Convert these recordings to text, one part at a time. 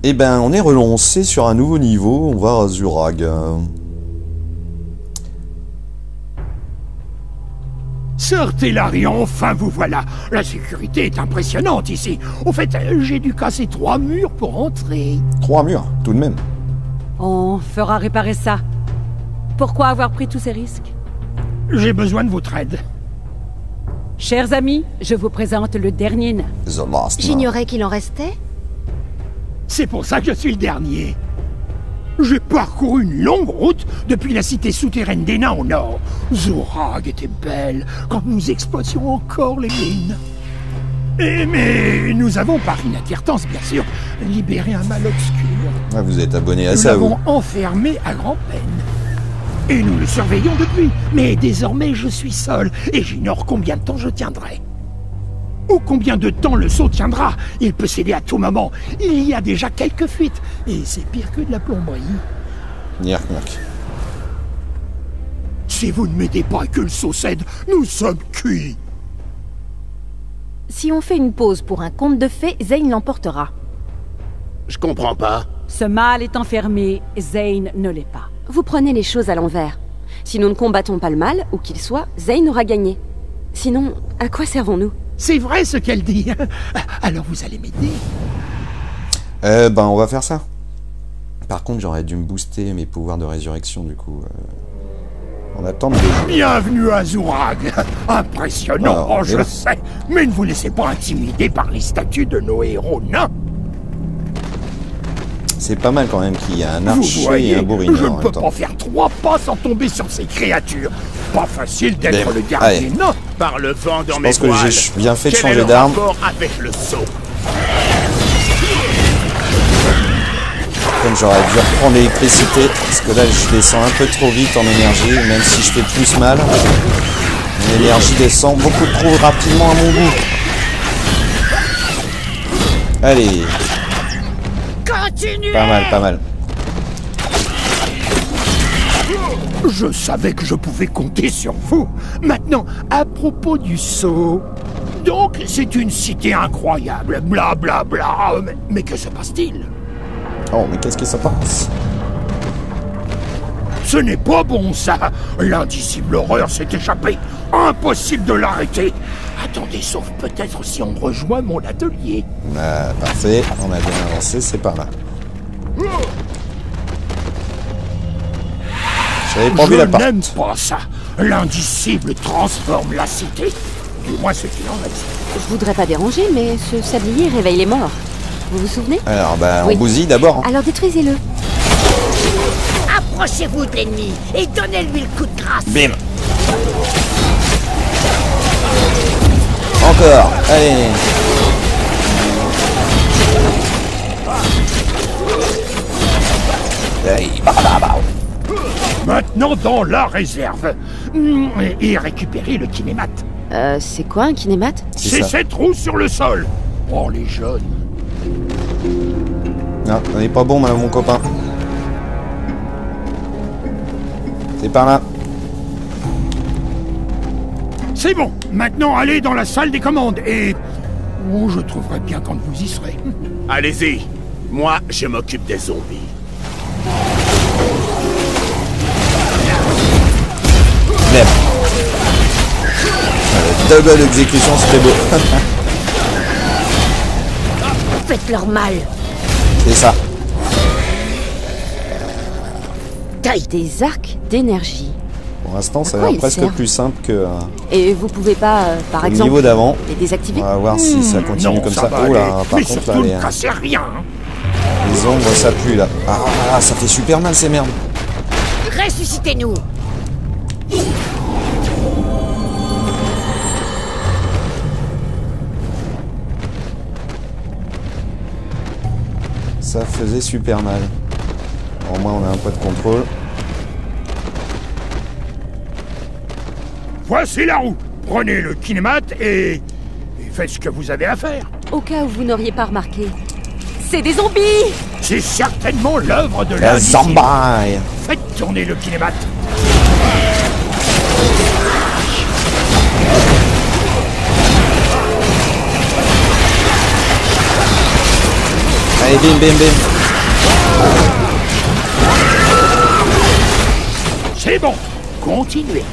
Eh ben, on est relancé sur un nouveau niveau. On va à Zurag. Sortez Larian, enfin vous voilà. La sécurité est impressionnante ici. Au fait, j'ai dû casser 3 murs pour entrer. 3 murs, tout de même. On fera réparer ça. Pourquoi avoir pris tous ces risques? J'ai besoin de votre aide. Chers amis, je vous présente le dernier nain. The Last Man. J'ignorais qu'il en restait. C'est pour ça que je suis le dernier. J'ai parcouru une longue route depuis la cité souterraine des nains au nord. Zurag était belle quand nous exploitions encore les mines. Mais nous avons, par inadvertance bien sûr, libéré un mal obscur. Ah, vous êtes abonné à Nous ça, vous. l'avons enfermé à grand-peine. Et nous le surveillons depuis. Mais désormais, je suis seul et j'ignore combien de temps je tiendrai. Ou combien de temps le saut tiendra. Il peut céder à tout moment. Il y a déjà quelques fuites. Et c'est pire que de la plomberie. Nyark, nyark. Si vous ne m'aidez pas et que le saut cède, nous sommes cuits. Si on fait une pause pour un conte de fées, Zane l'emportera. Je comprends pas. Ce mal est enfermé, Zane ne l'est pas. Vous prenez les choses à l'envers. Si nous ne combattons pas le mal, où qu'il soit, Zane aura gagné. Sinon, à quoi servons-nous? C'est vrai ce qu'elle dit. Alors vous allez m'aider. Ben, on va faire ça. Par contre, j'aurais dû me booster mes pouvoirs de résurrection, du coup. On attend de jeu. Bienvenue à Zurag. Impressionnant, Alors, je le sais. Mais ne vous laissez pas intimider par les statues de nos héros nains. C'est pas mal quand même qu'il y a un Vous archer voyez, et un bourrineur je en ne même peux temps. pas faire 3 pas sans tomber sur ces créatures. Pas facile d'être Mais, le gardien allez. nain. Par le vent dans Je mes pense que voiles. j'ai bien fait de Quel est changer le d'arme. rapport avec le saut? Comme j'aurais dû reprendre l'électricité, parce que là je descends un peu trop vite en énergie, même si je fais plus mal. Mon énergie descend beaucoup trop rapidement à mon goût. Allez. Continuez. Pas mal, pas mal. Je savais que je pouvais compter sur vous. Maintenant, à propos du saut... Donc, c'est une cité incroyable, bla bla bla. Mais que se passe-t-il? Oh, mais qu'est-ce que ça passe? Ce n'est pas bon, ça. L'indicible horreur s'est échappée. Impossible de l'arrêter. Attendez, sauf peut-être si on rejoint mon atelier. Ah, parfait, on a bien avancé, c'est par là. J'avais pas vu la Je part. n'aime pas ça. L'indicible transforme la cité. Du moins ce qu'il en reste. Je voudrais pas déranger, mais ce sablier réveille les morts. Vous vous souvenez? Alors, bah, Oui. on bousille d'abord. Alors détruisez-le. Approchez-vous de l'ennemi et donnez-lui le coup de grâce. Bim. Encore, allez. Allez, bah, bah, bah. Maintenant dans la réserve. Et récupérer le kinémate. C'est quoi un kinémate? C'est ça. cette roue sur le sol. Oh, les jeunes. Non, on n'est pas bon, mon copain. C'est par là. C'est bon. Maintenant, allez dans la salle des commandes et... Oh, je trouverai bien quand vous y serez. Allez-y. Moi, je m'occupe des zombies. Même. Double exécution, c'était beau. Faites leur mal. C'est ça. Taille. Des arcs d'énergie. Pour l'instant, ça a quoi l'air il presque sert plus simple que Et vous pouvez pas, par au exemple, niveau d'avant. les désactiver? On va voir si ça continue Non, comme ça ça. va Oh là, aller. par Mais contre, là, surtout, les, ne cassez rien. les ombres, ça pue là. Ah, ça fait super mal ces merdes. Ressuscitez-nous. Ça faisait super mal. Au moins, on a un peu de contrôle. Voici la roue. Prenez le kinémate et faites ce que vous avez à faire. Au cas où vous n'auriez pas remarqué. C'est des zombies! C'est certainement l'œuvre de La l'indicible. Zambaille. Faites tourner le kinémate. Allez, bim, bim, bim. C'est bon, continuez.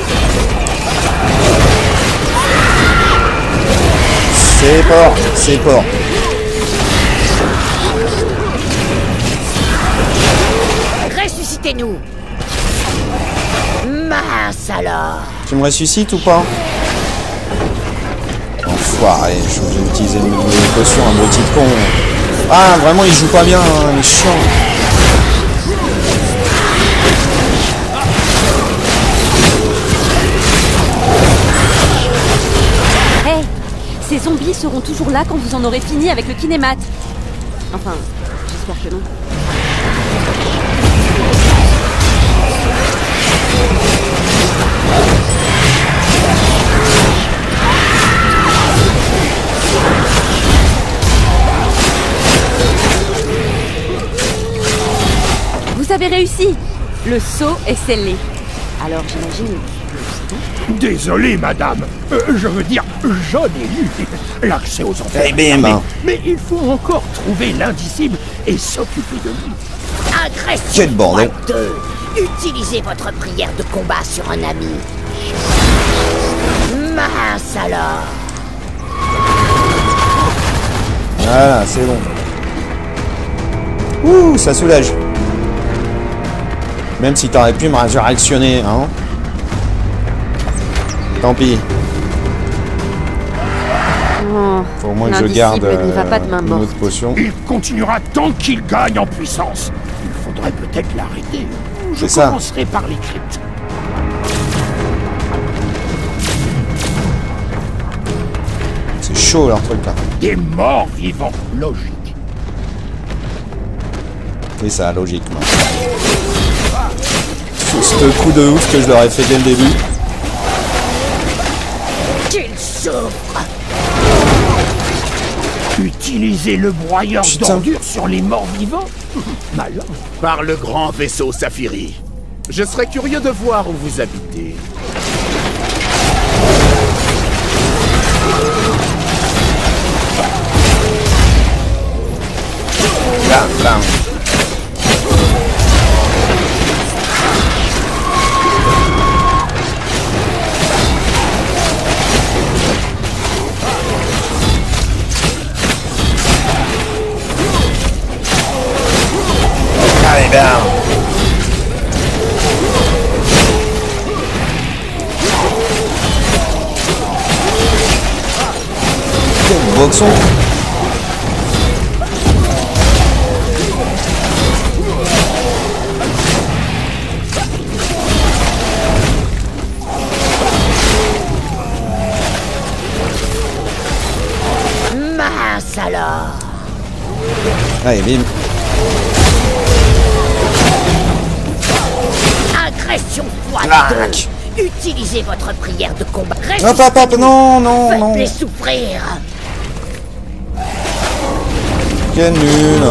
C'est fort. Ressuscitez-nous. Mince alors. Tu me ressuscites ou pas? Enfoiré, je suis obligé d'utiliser une potion, un beau petit con. Ah, vraiment, il joue pas bien, hein, il est chiant. Hey, ces zombies seront toujours là quand vous en aurez fini avec le kinémat. Enfin, j'espère que non. Vous avez réussi. Le saut est scellé. Alors j'imagine... Désolé, madame. Je veux dire, j'en ai lu l'accès aux enfers. Eh bien, mais il faut encore trouver l'indicible et s'occuper de lui. Agression Quel bordel. 2. Utilisez votre prière de combat sur un ami. Mince alors. Voilà, c'est bon. Ouh, ça soulage. Même si t'aurais pu me réactionner, hein. Tant pis. Oh, Faut au moins que je garde l'indicible n'y va pas de main une morte. autre potion. Il continuera tant qu'il gagne en puissance. Il faudrait peut-être l'arrêter. Je C'est ça. commencerai par les cryptes. C'est chaud leur truc là. Des morts vivants, logique. C'est ça, logiquement. Ce coup de ouf que je leur ai fait dès le début. Qu'il souffre. Utiliser le broyeur Putain. d'ordures sur les morts vivants. Malin. Par le grand vaisseau Saphiri. Je serais curieux de voir où vous habitez. Blam, blam. Allez, bam. Quel boxon. Mince alors. Allez, bim. Agression x2. Clac. Utilisez votre prière de combat. Hop, hop, hop, non, non, non. Faites-les souffrir. Quel nul.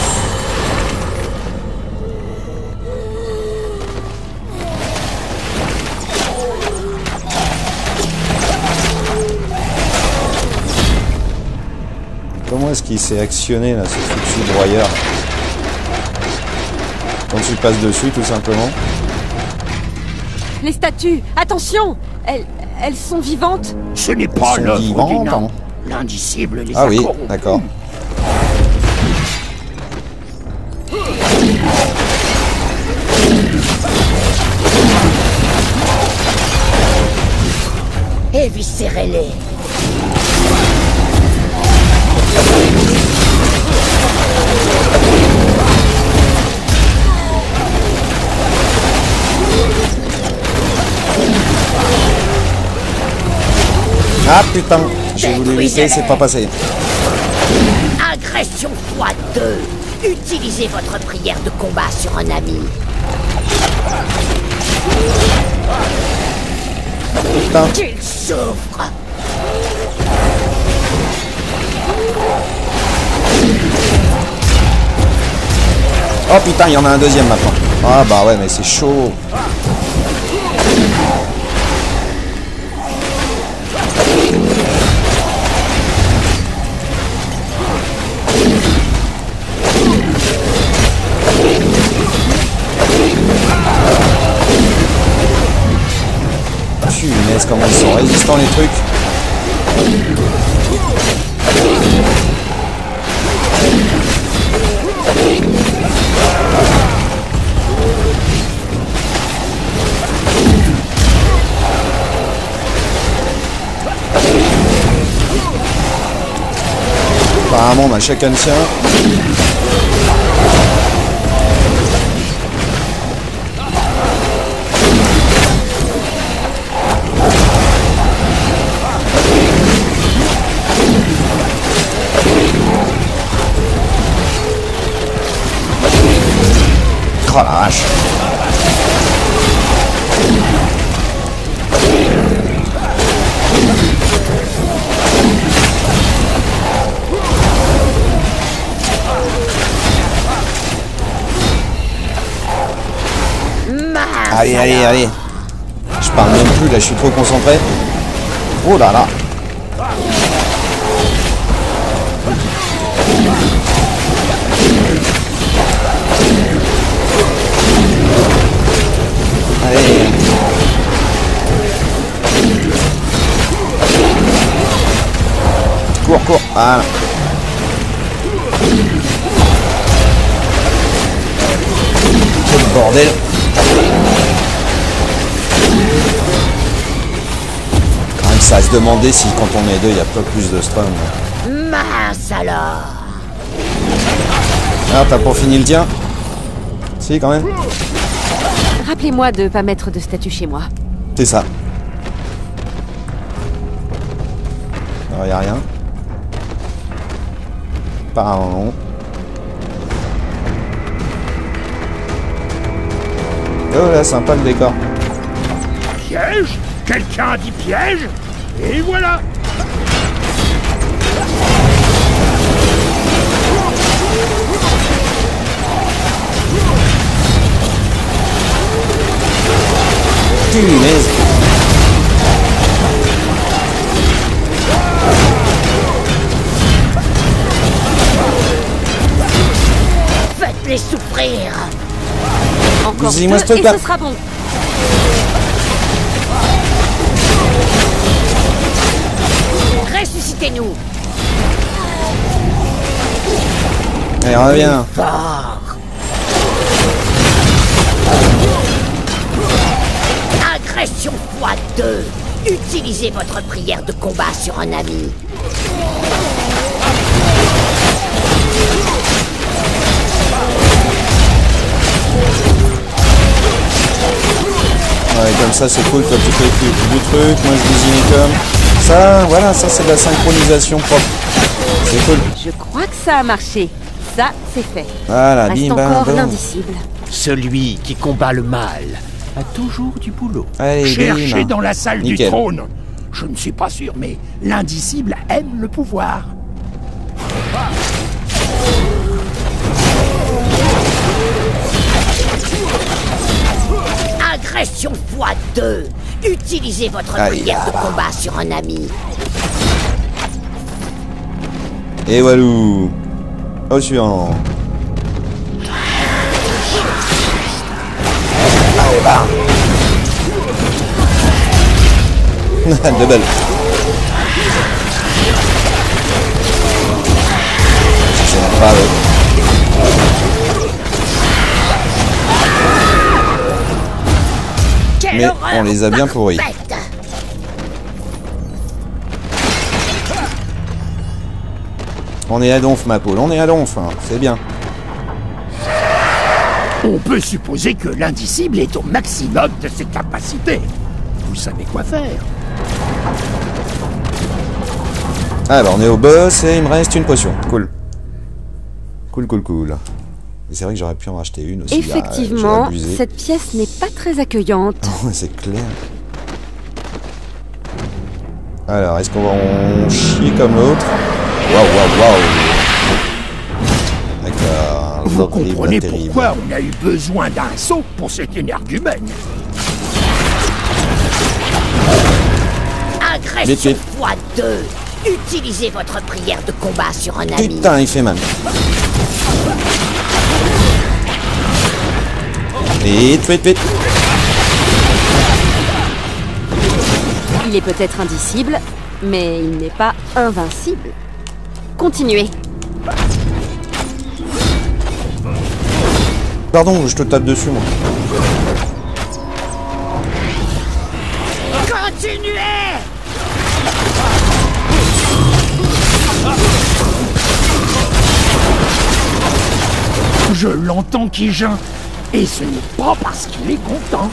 Comment est-ce qu'il s'est actionné là, ce foutu broyeur? Quand tu passes dessus, tout simplement. Les statues, attention! Elles sont vivantes? Ce n'est pas sont l'œuvre des vivantes, nains. hein. L'indicible les Ah a oui, corrompus. d'accord. Éviscérez-les. Ah putain, j'ai voulu éviter, c'est pas passé. Agression x2. Utilisez votre prière de combat sur un ami. Putain. Qu'il souffre. Oh putain, il y en a un deuxième maintenant. Ah bah ouais, mais c'est chaud. punaise, comment ils sont résistants les trucs. Apparemment on a chacun le sien. Oh la vache. Allez, allez, allez. Je parle même plus là, je suis trop concentré. Oh là là. Allez. Cours, cours. Voilà. Quel bordel. Quand même, ça à se demander si quand on est deux, il n'y a pas plus de stun. Mince alors. Ah, t'as pas fini le tien? Si, quand même. Rappelez-moi de pas mettre de statue chez moi. C'est ça. Alors, y a rien. Apparemment non. Oh là, sympa le décor. Piège? Quelqu'un a dit piège? Et voilà. Punaise. Faites-les souffrir. Encore Dis-moi deux ce et truc-là. ce sera bon. Ressuscitez-nous. Allez, reviens. Fort. Agression x2. Utilisez votre prière de combat sur un ami. Ouais, comme ça c'est cool, toi tu fais du truc, moi je désigne comme ça, voilà, ça c'est de la synchronisation propre. C'est cool. Je crois que ça a marché. Ça, c'est fait. Voilà, Reste bim bam encore boum. l'indicible. Celui qui combat le mal a toujours du boulot. Allez, Cherchez bim. dans la salle Nickel. du trône. Je ne suis pas sûr, mais l'indicible aime le pouvoir. Agression x2. Utilisez votre Aïe, prière de ah bah. combat sur un ami. Et walou. Au suivant. Allez, bah. Double. C'est pas vrai. Quelle Mais horreur on les a bien pourris. parfaite. On est à donf, ma poule, on est à donf, hein. C'est bien. On peut supposer que l'indicible est au maximum de ses capacités. Vous savez quoi faire. Ah bah on est au boss et il me reste une potion. Cool. Cool, cool, cool. Et c'est vrai que j'aurais pu en racheter une aussi. Effectivement, J'ai abusé. cette pièce n'est pas très accueillante. Ouais, c'est clair. Alors, est-ce qu'on va en chier comme l'autre? Waouh, waouh, waouh. D'accord. Vous Horrible, comprenez terrible. pourquoi on a eu besoin d'un saut pour cet énergumène. Agression Vite, x2. Utilisez votre prière de combat sur un ami. Putain, il fait mal. Vite, vite, vite. Il est peut-être indicible, mais il n'est pas invincible. Continuez. Pardon, je te tape dessus, moi. Continuez! Je l'entends qui geint, et ce n'est pas parce qu'il est content.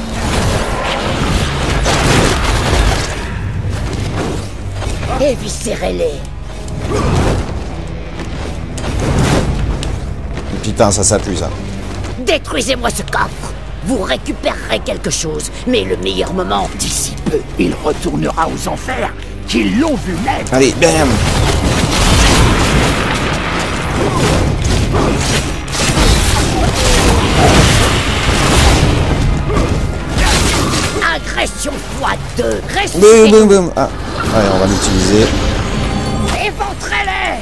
Éviscérez-les. Putain, ça s'appuie, ça. Détruisez-moi ce coffre. Vous récupérerez quelque chose, mais le meilleur moment, d'ici peu. Il retournera aux enfers, qu'ils l'ont vu naître. Allez, bam! Agression x2. Restez. Boum, boum, boum. Ah, allez, on va l'utiliser. Éventrez-les.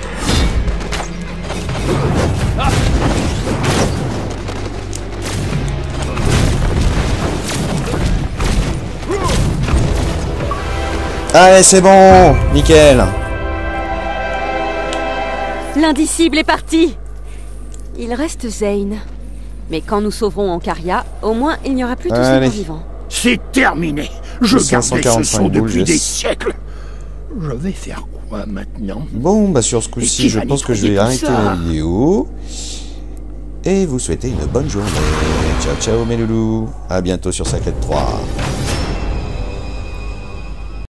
Allez, c'est bon! Nickel! L'indicible est parti. Il reste Zane. Mais quand nous sauverons Ancaria, au moins il n'y aura plus tous ces Allez. morts-vivants. C'est terminé. Je gardais ce 545 son depuis boules, des yes. siècles. Je vais faire quoi maintenant? Bon, bah sur ce Et coup-ci, qui je va pense que je vais nettoyer tout arrêter ça la vidéo. Et vous souhaiter une bonne journée. Ciao, ciao mes loulous. À bientôt sur Sacred 3.